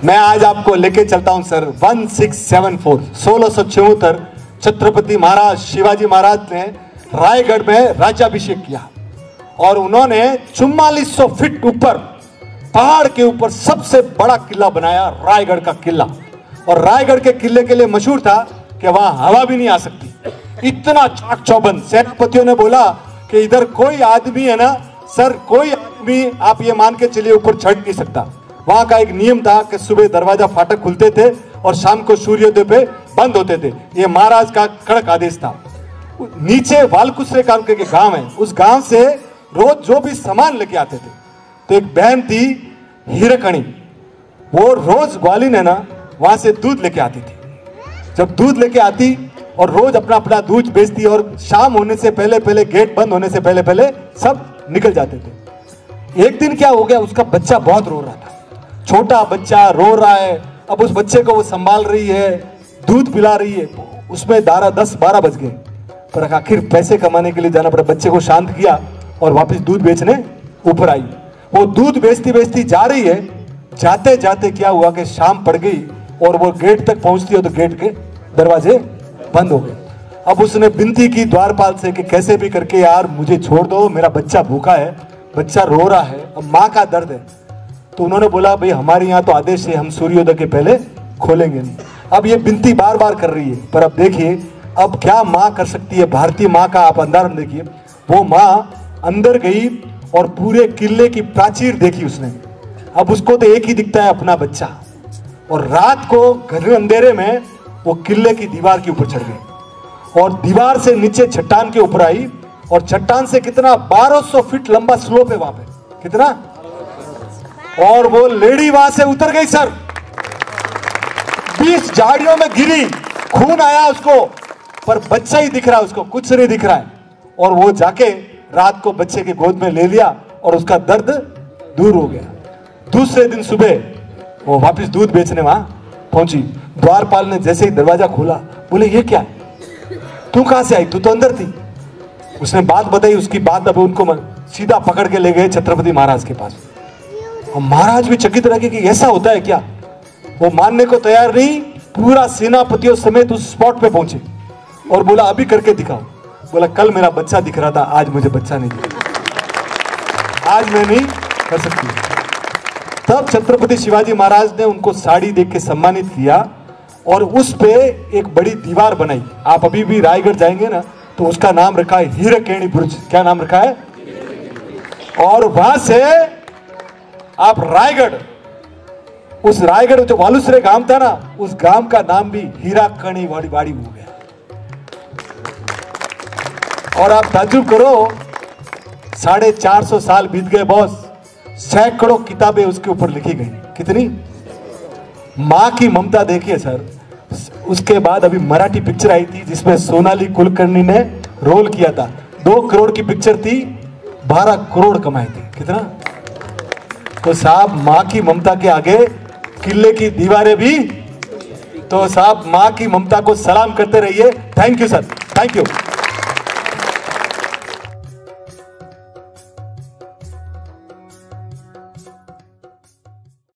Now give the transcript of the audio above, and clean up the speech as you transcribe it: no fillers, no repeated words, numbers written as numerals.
मैं आज आपको लेके चलता हूं सर 1674 1674 छत्रपति महाराज शिवाजी महाराज ने रायगढ़ में राज्याभिषेक किया और उन्होंने 4400 फीट ऊपर पहाड़ के ऊपर सबसे बड़ा किला बनाया, रायगढ़ का किला। और रायगढ़ के किले के लिए मशहूर था कि वहां हवा भी नहीं आ सकती, इतना चाक चौबंद। सेनापतियों ने बोला कि इधर कोई आदमी है ना सर, कोई आदमी आप ये मान के चलिए ऊपर चढ़ नहीं सकता। वहां का एक नियम था कि सुबह दरवाजा फाटक खुलते थे और शाम को सूर्योदय पे बंद होते थे, ये महाराज का कड़क आदेश था। नीचे वालकुसरे का उनके गांव है, उस गांव से रोज जो भी सामान लेके आते थे, तो एक बहन थी हीरकणी, वो रोज ग्वालिन है ना वहां से दूध लेके आती थी। जब दूध लेके आती और रोज अपना अपना दूध बेचती और शाम होने से पहले पहले, गेट बंद होने से पहले पहले सब निकल जाते थे। एक दिन क्या हो गया, उसका बच्चा बहुत रो रहा था, छोटा बच्चा रो रहा है। अब उस बच्चे को वो संभाल रही है, दूध पिला रही है, उसमें 10-12 बज गए। पर आखिर पैसे कमाने के लिए जाना पड़ा, बच्चे को शांत किया और वापस दूध बेचने ऊपर आई। वो दूध बेचती बेचती जा रही है, जाते जाते क्या हुआ कि शाम पड़ गई और वो गेट तक पहुंचती है तो गेट के दरवाजे बंद हो गए। अब उसने विनती की द्वारपाल से कि कैसे भी करके यार मुझे छोड़ दो, मेरा बच्चा भूखा है, बच्चा रो रहा है, अब माँ का दर्द है। तो उन्होंने बोला भाई हमारे यहाँ तो आदेश है, हम सूर्योदय के पहले खोलेंगे नहीं। अब ये विनती बार बार कर रही है, पर अब देखिए अब क्या माँ कर सकती है, भारतीय माँ का आप अंधारण देखिए। वो माँ अंदर गई और पूरे किले की प्राचीर देखी उसने। अब उसको तो एक ही दिखता है, अपना बच्चा। और रात को घर अंधेरे में वो किले की दीवार के ऊपर चढ़ गई और दीवार से नीचे चट्टान के ऊपर आई और चट्टान से कितना 1200 फीट लंबा स्लोप है वहां पे, कितना, और वो लेडी वहां से उतर गई सर, 20 झाड़ियों में गिरी, खून आया उसको, पर बच्चा ही दिख रहा है उसको, कुछ नहीं दिख रहा है। और वो जाके रात को बच्चे के गोद में ले लिया और उसका दर्द दूर हो गया। दूसरे दिन सुबह वो वापस दूध बेचने वहां पहुंची। द्वारपाल ने जैसे ही दरवाजा खोला बोले ये क्या है, तू कहां से आई, तू तो अंदर थी। उसने बात बताई, उसकी बात अब उनको सीधा पकड़ के ले गए छत्रपति महाराज के पास। और महाराज भी चकित रह गए कि ऐसा होता है क्या। वो मानने को तैयार नहीं, पूरा सेनापतियों समेत उस स्पॉट पे पहुंचे और बोला अभी करके दिखाओ। बोला कल मेरा बच्चा दिख रहा था, आज मुझे बच्चा नहीं दिख रहा, आज मैं नहीं कर सकती। तब छत्रपति शिवाजी महाराज ने उनको साड़ी देख के सम्मानित किया और उस पे एक बड़ी दीवार बनाई। आप अभी भी रायगढ़ जाएंगे ना तो उसका नाम रखा है हीरकेणी बुर्ज। क्या नाम रखा है? और वहां से आप रायगढ़, उस रायगढ़ जो वालुसरे गांव था ना, उस गांव का नाम भी हीराकणी वाड़ी हो गया। और आप ताज्जुब करो, 450 साल बीत गए बॉस, सैकड़ों किताबें उसके ऊपर लिखी गई। कितनी? मां की ममता देखिए सर। उसके बाद अभी मराठी पिक्चर आई थी जिसमें सोनाली कुलकर्णी ने रोल किया था, 2 करोड़ की पिक्चर थी, 12 करोड़ कमाए थे। कितना? तो साहब मां की ममता के आगे किले की दीवारें भी। तो साहब मां की ममता को सलाम करते रहिए। Thank you sir, thank you.